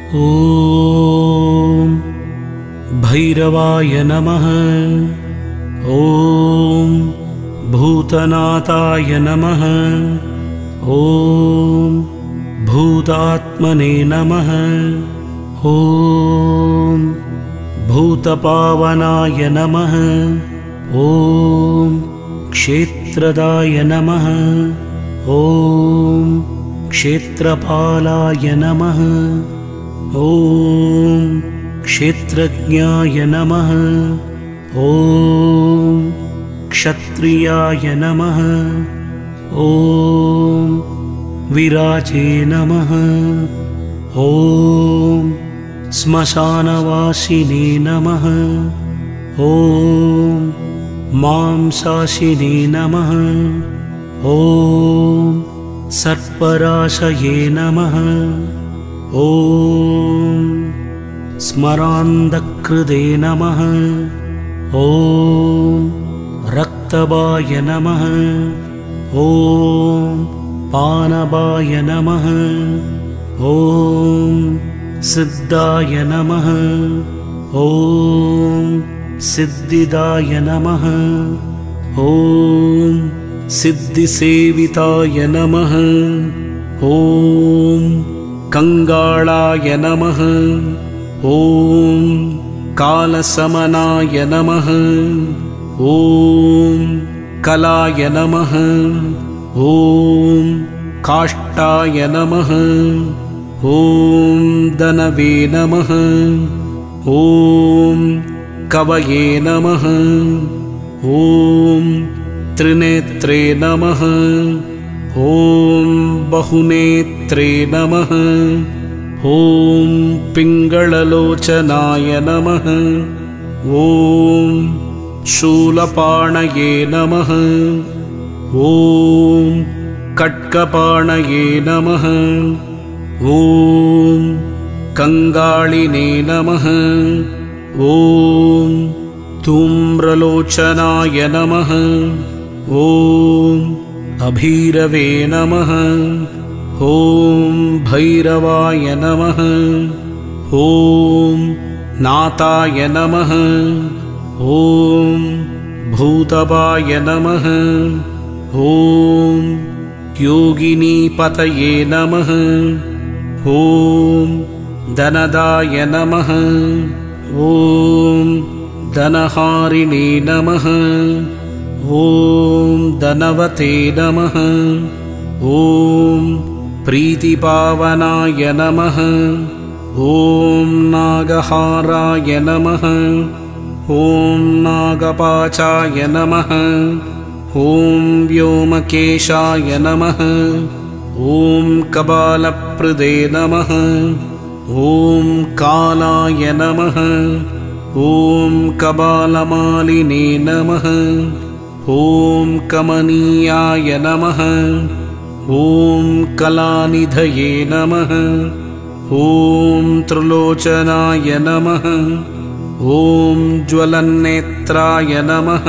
ॐ भैरवाय नमः। ॐ भूतनाथाय नमः। ॐ भूतात्मने नमः। ॐ भूतपावनाय नमः। ॐ क्षेत्रदाय नमः। ॐ क्षेत्रपालाय नमः। ॐ क्षेत्रज्ञाय नमः। ॐ क्षत्रियाय नमः। ॐ विराजे नमः। ॐ श्मशानवासिने नमः। ॐ मांसाशिने नमः। ॐ सर्पराशये नमः। ॐ स्मरान्धकृते नमः। ॐ रक्तबाय नमः। ॐ पानबाय नमः। ॐ सिद्धाय नमः। ॐ सिद्धिदाय नमः। ॐ सिद्धिसेविताय नमः। ॐ कंगाळाय नमः। ॐ कालसमनाय नमः। ॐ कलाय नमः। ॐ काष्ठाय नमः। ॐ दनवे नमः। ॐ कवये नमः। ॐ त्रिनेत्रे नमः। ॐ बहुनेत्रे नमः। ॐ पिङ्गळलोचनाय नमः। ॐ शूलपाणये नमः। ॐ कट्कपाणये नमः। ॐ कंगाळिने नमः। ॐ धूम्रलोचनाय नमः। ॐ अभीरवे नमः। ॐ भैरवाय नमः। ॐ नाथाय नमः। ॐ भूतबाय नमः। ॐ योगिनीपतये नमः। ॐ धनदाय नमः। ॐ धनहारिणे नमः। ॐ धनवते नमः। ॐ प्रीतिपावनाय नमः। ॐ नागहाराय नमः। ॐ नागपाचाय नमः। ॐ व्योमकेशाय नमः। ॐ कपालप्रदे नमः। ॐ कालाय नमः। ॐ कपालमालिने नमः। ॐ कमनीयाय नमः। ॐ कलानिधये नमः। ॐ त्रिलोचनाय नमः। ॐ ज्वलन्नेत्राय नमः।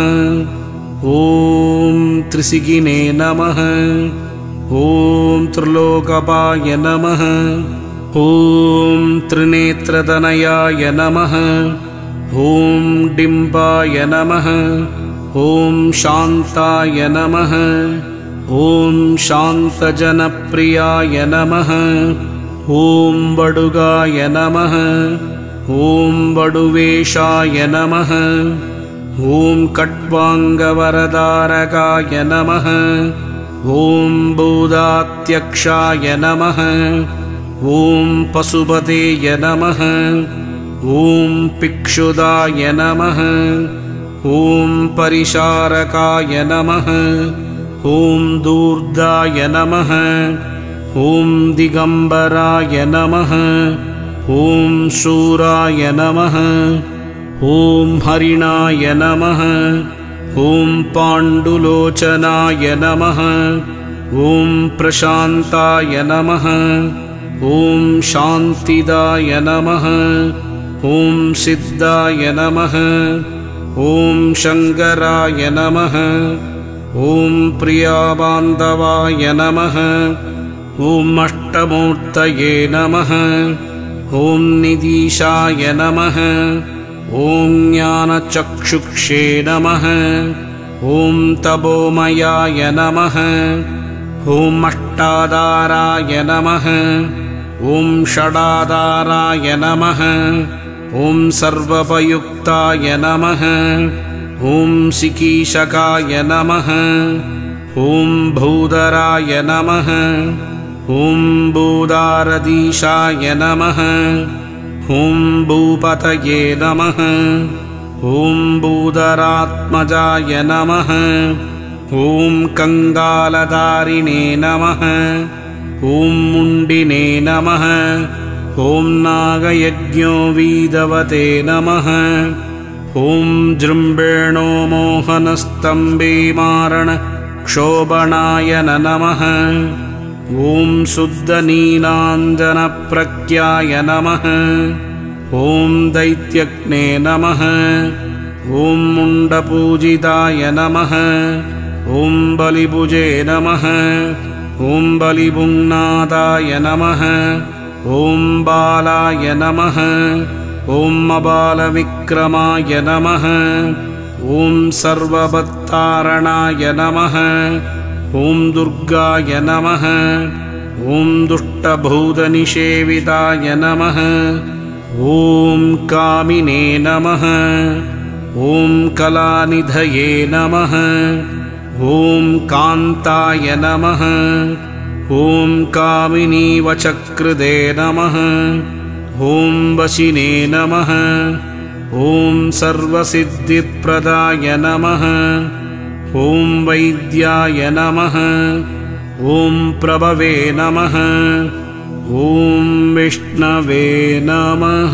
ॐ त्रिशिगिने नमः। ॐ त्रिलोकपाय नमः। ॐ त्रिनेत्रतनयाय नमः। ॐ डिम्बाय नमः। ॐ शान्ताय नमः। ॐ शान्तजनप्रियाय नमः। ॐ वडुगाय नमः। ॐ वडुवेशाय नमः। ॐ कट्वाङ्गवरदारकाय नमः। ॐ बोधात्यक्षाय नमः। ॐ पशुपतेय नमः। ॐ पिक्षुदाय नमः। ॐ परिचारकाय नमः। ॐ दूर्धाय नमः। ॐ दिगंबराय नमः। ॐ शूराय नमः। ॐ हरिणाय नमः। ॐ पाण्डुलोचनाय नमः। ॐ प्रशान्ताय नमः। ॐ शान्तिदाय नमः। ॐ सिद्धाय नमः। ॐ शङ्कराय नमः। ॐ प्रियाबान्धवाय नमः। ॐ अष्टमूर्तये नमः। ॐ निदीशाय नमः। ॐ ज्ञानचक्षुक्षे नमः। ॐ तपोमयाय नमः। ॐ अष्टाधाराय नमः। ॐ षडाधाराय नमः। ॐ सर्वोपयुक्ताय नमः। ॐ सिकीशकाय नमः। ॐ भूधराय नमः। ॐ भूदारधीशाय नमः। ॐ भूपतये नमः। ॐ भूधरात्मजाय नमः। ॐ कङ्गालधारिणे नमः। ॐ मुण्डिने नमः। ॐ नागयज्ञोवीधवते नमः। ॐ जृम्भेणो मोहनस्तम्भे मारणक्षोभणाय नमः। ॐ शुद्धनीलाञ्जनप्रज्ञाय नमः। ॐ दैत्यग्ने नमः। ॐ मुण्डपूजिताय नमः। ॐ बलिभुजे नमः। ॐ बलिभुङ्नादाय नमः। ॐ बालाय नमः। ॐ अबालविक्रमाय नमः। ॐ सर्वभत्तारणाय नमः। ॐ दुर्गाय नमः। ॐ दुष्टभूतनिषेविताय नमः। ॐ कामिने नमः। ॐ कलानिधये नमः। ॐ कान्ताय नमः। ॐ कामिनीवचकृते नमः। ॐ वशिने नमः। ॐ सर्वसिद्धिप्रदाय नमः। ॐ वैद्याय नमः। ॐ प्रभवे नमः। ॐ विष्णवे नमः।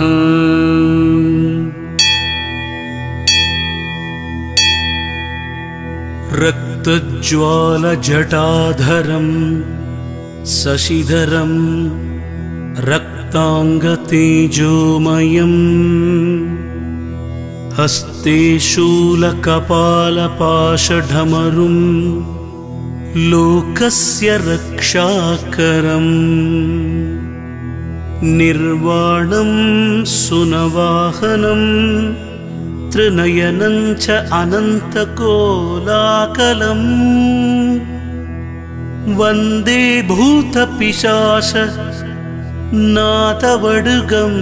रक्तज्वालजटाधरं शशिधरं रक्ताङ्गतेजोमयम् हस्ते शूलकपालपाशढमरुं लोकस्य रक्षाकरम् निर्वाणं सुनवाहनं त्रिनयनं च अनन्तकोलाकलम् वन्दे भूतपिशाच नाथवडुगम्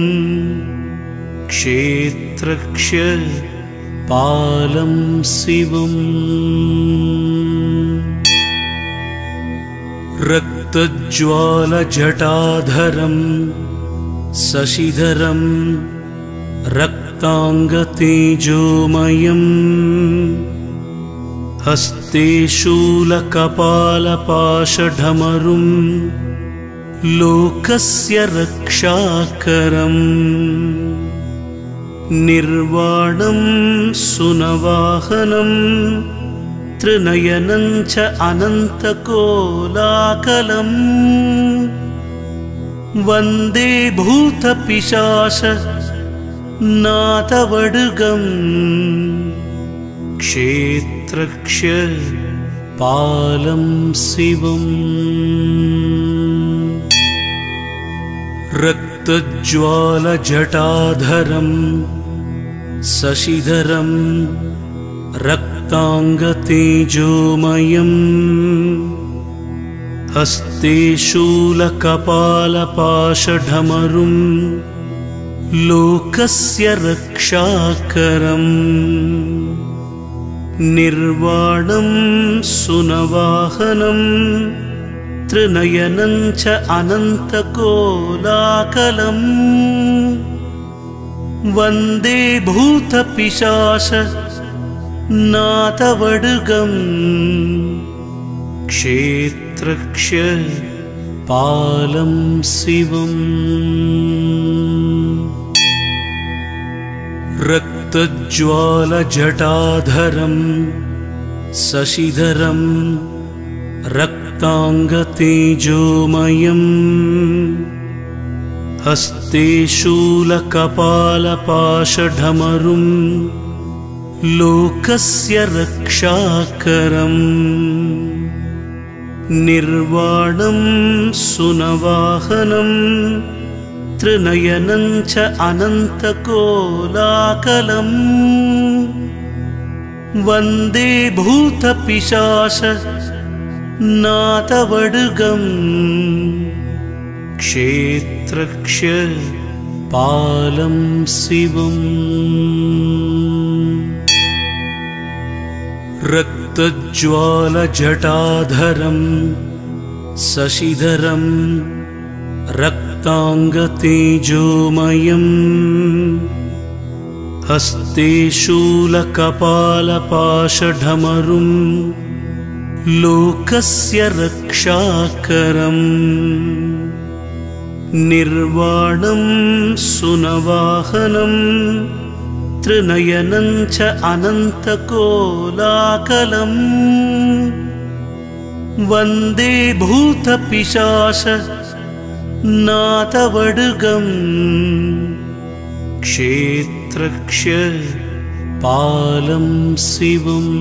क्षेत्रक्षपालं शिवम् रक्तज्वालजटाधरं शशिधरं रक्ताङ्गतेजोमयम् हस्ते शूलकपालपाशढमरुं लोकस्य रक्षाकरम् निर्वाणं सुनवाहनं त्रिनयनं च अनन्तकोलाकलम् वन्दे भूतपिशाच नाथवडुगम् क्षेत्रक्षपालं शिवम् रक्तज्वालजटाधरं शशिधरं रक्ताङ्गतेजोमयम् हस्ते शूलकपालपाशढमरुं लोकस्य रक्षाकरम् निर्वाणं सुनवाहनं त्रिनयनं च अनन्तकोलाकलम् वन्दे भूतपिशाच नाथवडुगम् क्षेत्रक्षपालं शिवम् रक्तज्वालजटाधरं शशिधरं रक्ताङ्गतेजोमयम् हस्ते शूलकपालपाशढमरुं लोकस्य रक्षाकरम् निर्वाणं सुनवाहनं त्रिनयनं च अनन्तकोलाकलम् वन्दे भूतपिशाच नाथवडुगम् क्षेत्रक्षपालं शिवम् रक्तज्वालजटाधरं शशिधरं रक्ताङ्गतेजोमयम् हस्ते शूलकपालपाशढमरुं लोकस्य रक्षाकरम् निर्वाणं सुनवाहनं त्रिनयनं च अनन्तकोलाकलम् वन्दे भूतपिशाच नाथवडुगम् क्षेत्रक्षपालं शिवम्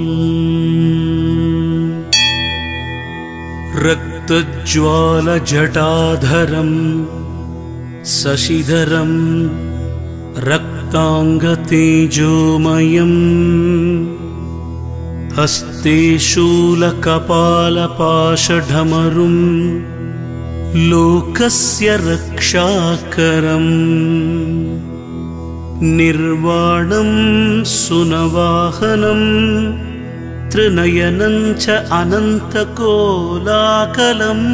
रक्तज्वालजटाधरं शशिधरं रक्ताङ्गतेजोमयम् हस्ते शूलकपालपाशढमरुं लोकस्य रक्षाकरम् निर्वाणं सुनवाहनं त्रिनयनं च अनन्तकोलाकलम्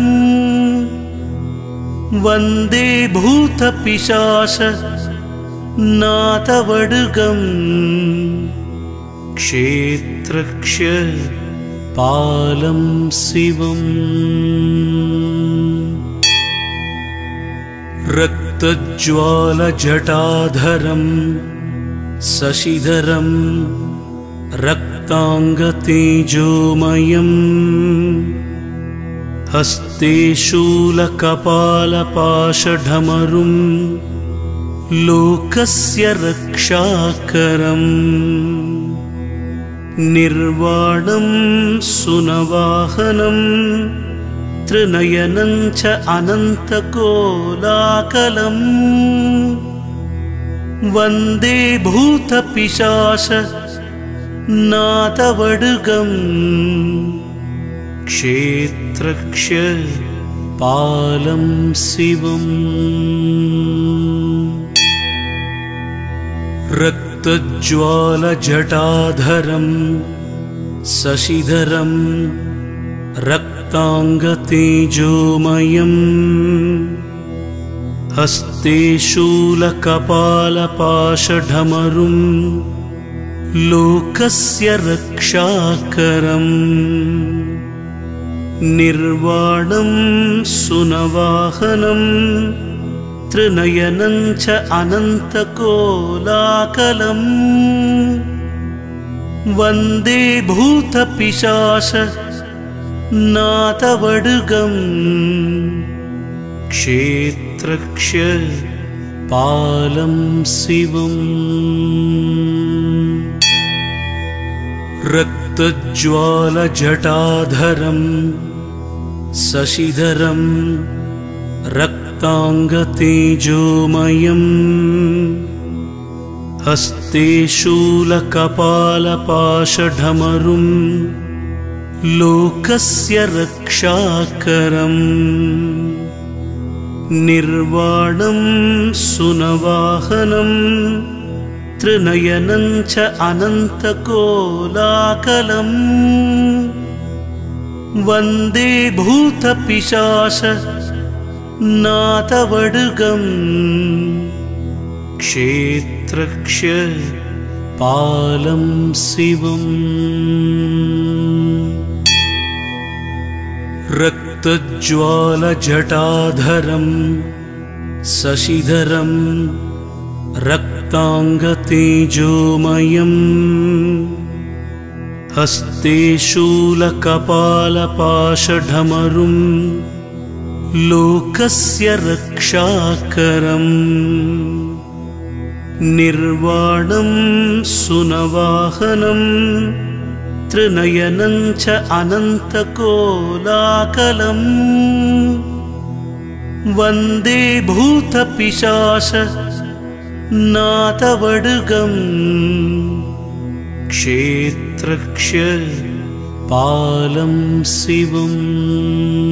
वन्दे भूतपिशाच नाथवडुगम् क्षेत्रक्षपालं शिवम् रक्तज्वालजटाधरं शशिधरं रक्ताङ्गतेजोमयम् हस्ते शूलकपालपाशढमरुं लोकस्य रक्षाकरम् निर्वाणं सुनवाहनं त्रिनयनं च अनन्तकोलाकलम् वन्दे भूतपिशाच नाथवडुगम् क्षेत्रक्षपालं शिवम् रक्तज्वालजटाधरं शशिधरं रक्ताङ्गतेजोमयम् हस्ते शूलकपालपाशढमरुं लोकस्य रक्षाकरम् निर्वाणं सुनवाहनं त्रिनयनं च अनन्तकोलाकलम् वन्दे भूतपिशाच नाथवडुगम् क्षेत्रक्षपालं शिवम् रक्तज्वालजटाधरं शशिधरं रक्ताङ्गतेजोमयम् हस्ते शूलकपालपाशढमरुं लोकस्य रक्षाकरम् निर्वाणं सुनवाहनं त्रिनयनं च अनन्तकोलाकलम् वन्दे भूतपिशाच नाथवडुगम् क्षेत्रक्षपालं शिवम् रक्तज्वालजटाधरं शशिधरं रक्ताङ्गतेजोमयम् हस्ते शूलकपालपाशढमरुं लोकस्य रक्षाकरम् निर्वाणं सुनवाहनं त्रिनयनं च अनन्तकोलाकलम् वन्दे भूतपिशाच नाथवड्गम् क्षेत्रक्ष पालं शिवम्।